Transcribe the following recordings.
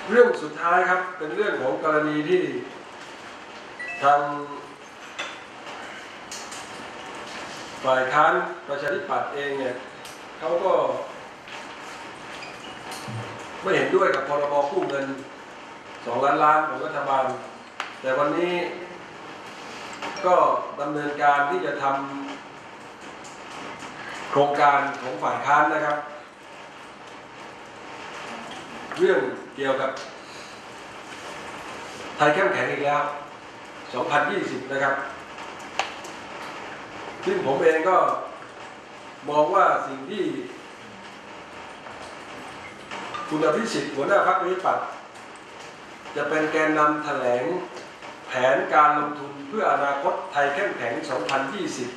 เรื่องสุดท้ายครับเป็นเรื่องของกรณีที่ทางฝ่ายค้านประชาธิปัตย์เองเนี่ยเขาก็ไม่เห็นด้วยกับพรบกู้เงิน2 ล้านล้านของรัฐบาลแต่วันนี้ก็ดำเนินการที่จะทำโครงการของฝ่ายค้านนะครับเรื่องเกี่ยวกับไทยเข้มแข็งอีกแล้ว2020นะครับซึ่งผมเองก็มองว่าสิ่งที่คุณอภิสิทธิ์หัวหน้าพรรคประชาธิปัตย์จะเป็นแกนนำแถลงแผนการลงทุนเพื่ออนาคตไทยเข้มแข็ง2020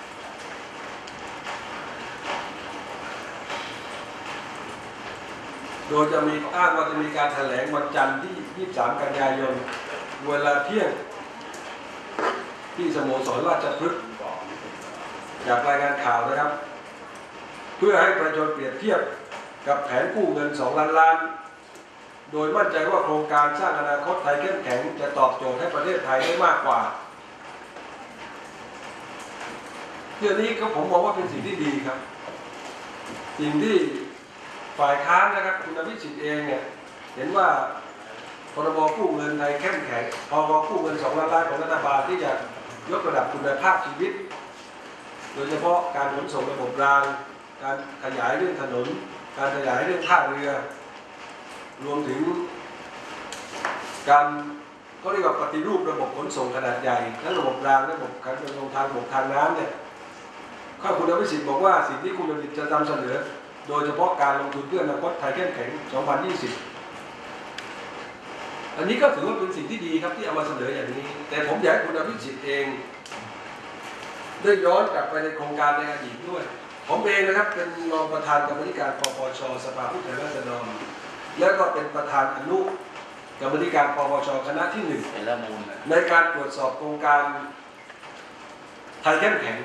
โดยจะมีอ้างว่าจะมีการแถลงวันจันทร์ที่23 กันยายนเวลาเที่ยงที่สโมสรราชพฤกษ์จากรายงานข่าวนะครับเพื่อให้ประชาชนเปรียบเทียบกับแผนกู้เงิน2 ล้านล้านโดยมั่นใจว่าโครงการสร้างอนาคตไทยเข้มแข็งจะตอบโจทย์ให้ประเทศไทยได้มากกว่าเรื่องนี้ก็ผมมองว่าเป็นสิ่งที่ดีครับสิ่งที่ฝ่ายค้านนะครับคุณอภิสิทธิ์เองเนี่ยเห็นว่าพรบกู้เงินไทยเข้มแข็งพรบกู้เงิน2 ล้านล้านของรัฐบาลที่จะยกระดับคุณภาพชีวิตโดยเฉพาะการขนส่งระบบรางการขยายเรื่องถนนการขยายเรื่องท่าเรือรวมถึงการเขาเรียกว่าปฏิรูประบบขนส่งขนาดใหญ่ทั้งระบบรางระบบการขนส่งทางบกทางน้ำเนี่ยข้าคุณอภิสิทธิ์บอกว่าสิ่งที่คุณอภิสิทธิ์จะนำเสนอโดยเฉพาะการลงทุนเพื่ออนาคตไทยเข้มแข็ง2020อันนี้ก็ถือว่าเป็นสิ่งที่ดีครับที่เอามาเสนออย่างนี้แต่ผมอยากให้คุณอภิสิทธิ์เองได้ย้อนกลับไปในโครงการในอดีตด้วยผมเองนะครับเป็นรองประธานกรรมการปปช.สภาผู้แทนราษฎรและก็เป็นประธานอนุกรรมการปปช.คณะที่ 1ในการตรวจสอบโครงการไทยเข้มแข็ง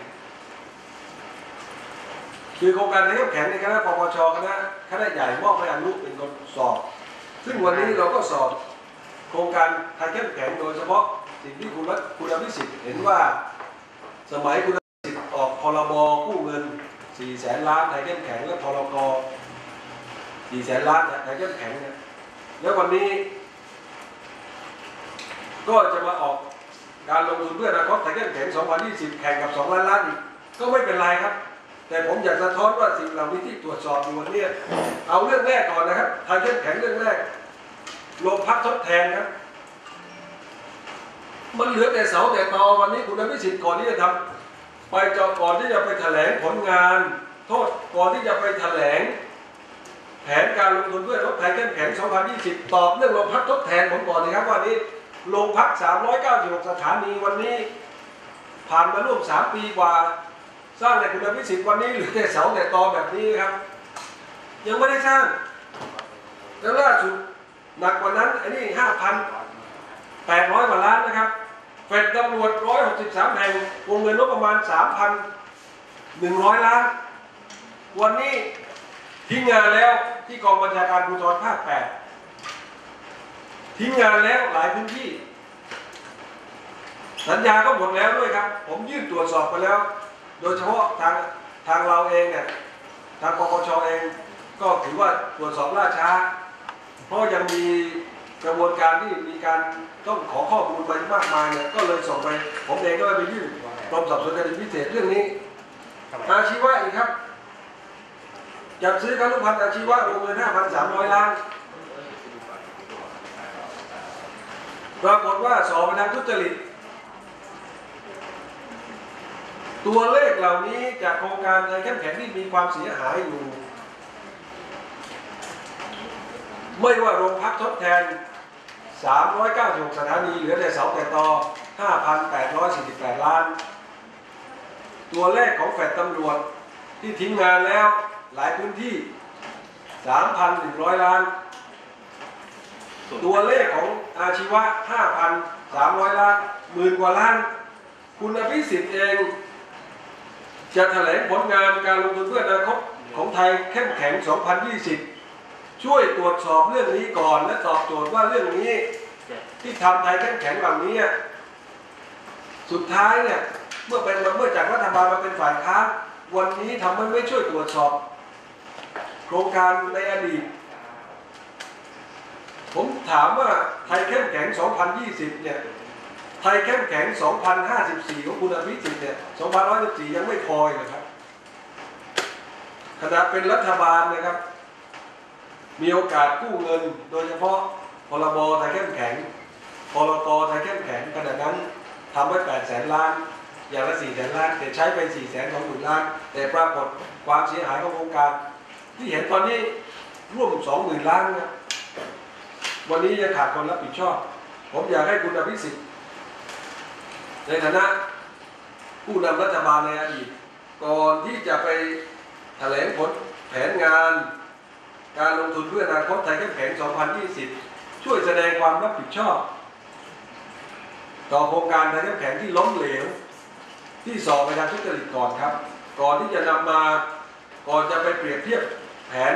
คือโครงการไทยเข้มแข็งในคณะปปช.คณะใหญ่มอบให้อนุเป็นคนสอบซึ่งวันนี้เราก็สอบโครงการไทยเข้มแข็งโดยเฉพาะสิ่งที่คุณอภิสิทธิ์เห็นว่าสมัยคุณอภิสิทธิ์ออกพรบกู้เงิน400,000 ล้านไทยเข้มแข็งและพรก400,000 ล้านไทยเข้มแข็งเนี่ยแล้ววันนี้ก็จะมาออกการลงทุนเพื่ออนาคตไทยเข้มแข็ง2020แข่งกับ2 ล้านล้านอีกก็ไม่เป็นไรครับแต่ผมอยากสะท้อนว่าสิ่งเหล่านี้ที่ตรวจสอบอยู่วันนี้เอาเรื่องแรกก่อนนะครับไทยเข้มแข็งเรื่องแรกโรงพักทดแทนครับมันเหลือแต่เสาแต่ตอวันนี้คุณอภิสิทธิ์ก่อนที่จะทำไปก่อนที่จะไปแถลงผลงานโทษก่อนที่จะไปแถลงแผนการลงทุนเพื่อรถไทยเข้มแข็ง2020ตอบเรื่องโรงพักทดแทนผมก่อนนะครับว่านี้โรงพัก396 สถานีวันนี้ผ่านมาร่วม3 ปีกว่าสร้างในคุณอภิสิทธิ์วันนี้เหลือแต่เสาแต่ตอแบบนี้ครับยังไม่ได้สร้างแล้วล่าสุดหนักกว่านั้นอันนี้ 5,800 กว่าล้านนะครับเฟดตำรวจ163 แห่งวงเงินงบประมาณ 3,100 ล้านวันนี้ทิ้งงานแล้วที่กองบัญชาการภูธรภาค 8ทิ้งงานแล้วหลายพื้นที่สัญญาก็หมดแล้วด้วยครับผมยื่นตรวจสอบไปแล้วโดยเฉพาะทางเราเองเนี่ยทางปปช.เองก็ถือว่าตรวจสอบล่าช้าเพราะยังมีกระบวนการที่มีการต้องขอข้อมูลไปมากมายเนี่ยก็เลยส่งไปผมเองก็ไปยื่นกรมสอบสวนคดีพิเศษเรื่องนี้อาชีวะอีกครับจัดซื้อคฤหัสถ์อาชีวะวงเงิน 5,300 ล้านปรากฏว่าสอบไปทางทุจริตตัวเลขเหล่านี้จากโครงการไทยเข้มแข็งที่มีความเสียหายอยู่ไม่ว่าโรงพักทดแทน396 สถานีเหลือแต่เสาแต่ตอ 5,848 ล้านตัวเลขของแฟดตำรวจที่ทิ้งงานแล้วหลายพื้นที่ 3,100 ล้านตัวเลขของอาชีวะ 5,300 ล้านหมื่นกว่าล้านคุณอภิสิทธิ์เองจะแถลงผลงานการลงทุนเพื่ออนาคตของไทยเข้มแข็ง2020 ช่วยตรวจสอบเรื่องนี้ก่อนและตอบโจทย์ว่าเรื่องนี้ที่ทำไทยเข้มแข็งเหล่านี้สุดท้ายเนี่ยเมื่อจากรัฐบาลมาเป็นฝ่ายค้านวันนี้ทำไมไม่ช่วยตรวจสอบโครงการในอดีตผมถามว่าไทยเข้มแข็ง 2020 เนี่ยไทยเข้มแข็ง 2054 ของคุณอภิสิทธิ์เนี่ย 2114 ยังไม่พอเลยครับขณะเป็นรัฐบาลนะครับมีโอกาสกู้เงินโดยเฉพาะพรบไทยเข้มแข็งพรกไทยเข้มแข็งขณะนั้นทำไว้800,000 ล้านอย่างละ400,000 ล้านแต่ใช้ไป420,000 ล้านแต่ปรากฏความเสียหายของโครงการที่เห็นตอนนี้ร่วม 20,000 ล้านนะวันนี้ยังขาดคนรับผิดชอบผมอยากให้คุณอภิสิทธิ์ในฐานะผู้นำรัฐบาลในอดีตก่อนที่จะไปแถลงผลแผนงานการลงทุนเพื่ออนาคตไทยเข้มแข็ง 2020 ช่วยแสดงความรับผิดชอบต่อโครงการไทยเข้มแข็งที่ล้มเหลวที่สอบไปทางทุจริตก่อนครับก่อนที่จะนำมาก่อนจะไปเปรียบเทียบแผน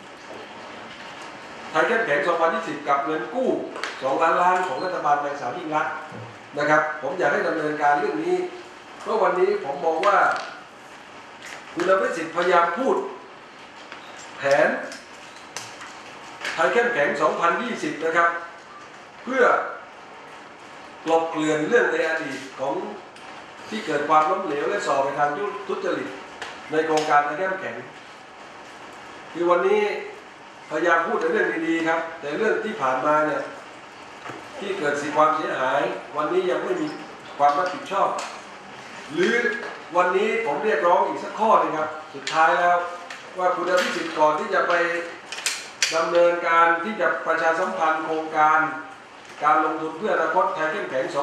ไทยเข้มแข็ง 2020 กับเงินกู้ 2 ล้านล้านของรัฐบาลนายสาวยิ่งลักษณ์นะครับผมอยากให้ดำเนินการเรื่องนี้เพราะวันนี้ผมมองว่าคุณอภิสิทธิ์พยายามพูดแผนไทยเข้มแข็ง 2020 นะครับเพื่อกลบเกลื่อนเรื่องในอดีตของที่เกิดความล้มเหลวและส่อไปทางทุจริตในโครงการไทยเข้มแข็งคือวันนี้พยายามพูดในเรื่องดีๆครับแต่เรื่องที่ผ่านมาเนี่ยที่เกิดความเสียหายวันนี้ยังไม่มีความรับผิดชอบหรือวันนี้ผมเรียกร้องอีกสักข้อนึงครับสุดท้ายแล้วว่าคุณอภิสิทธิ์ก่อนที่จะไปดำเนินการที่จะประชาสัมพันธ์โครงการการลงทุนเพื่ออนาคตไทยเข้มแข็ง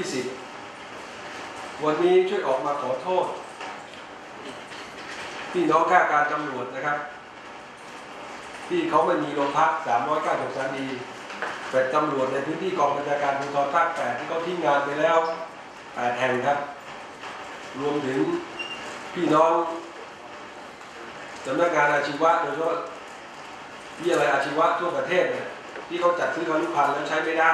2020 วันนี้ช่วยออกมาขอโทษพี่น้องข้าการตำรวจนะครับที่เขาไม่มีโรงพัก390 สถานีเป็นตำรวจในพื้นที่กองบัญชาการภูธรภาค 8ที่เขาทิ้งงานไปแล้ว8 แห่งครับรวมถึงพี่น้องสำนักงานอาชีวะโดยเฉพาะวิทยาลัยอาชีวะทั่วประเทศเนี่ยที่เขาจัดซื้อครุภัณฑ์แล้วใช้ไม่ได้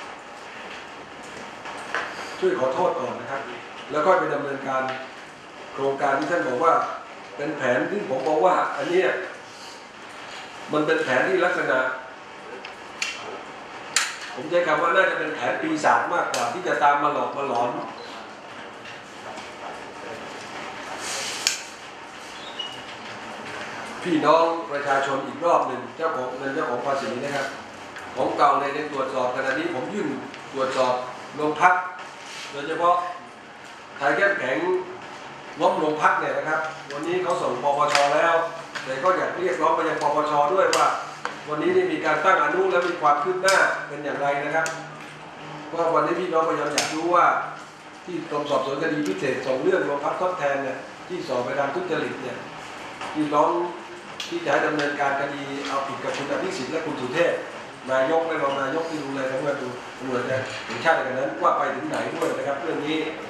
ช่วยขอโทษก่อนนะครับแล้วก็ไปดำเนินการโครงการที่ท่านบอกว่าเป็นแผนที่ผมบอกว่าอันนี้มันเป็นแผนที่ลักษณะผมใช้คำว่าน่าจะเป็นแผนปีศาจมากกว่าที่จะตามมาหลอกมาหลอนพี่น้องประชาชนอีกรอบหนึ่งเจ้าของเงินเจ้าของภาษีนะครับของเก่าในตรวจสอบขณะนี้ผมยื่นตรวจสอบโรงพักโดยเฉพาะไทยเข้มแข็งล้มโรงพักเนี่ยนะครับวันนี้เขาส่งปปช.แล้วแต่ก็อยากเรียกร้องไปยังปปช.ด้วยว่าวันนี้ได้มีการตั้งอนุและมีความคืบหน้าเป็นอย่างไรนะครับเพราะวันนี้พี่น้องพยายามอยากรู้ว่าที่กรมสอบสวนคดีพิเศษส่งเรื่องโรงพักทดแทนเนี่ยที่สอบไปทางทุจริตเนี่ยที่ร้องที่จะให้ดำเนินการคดีเอาผิดกับคุณอภิสิทธิ์และคุณสุเทพนายกและรองนายกที่ดูแลทั้งหมดดูตำรวจแห่งชาติกันนั้นว่าไปถึงไหนด้วยนะครับเรื่องนี้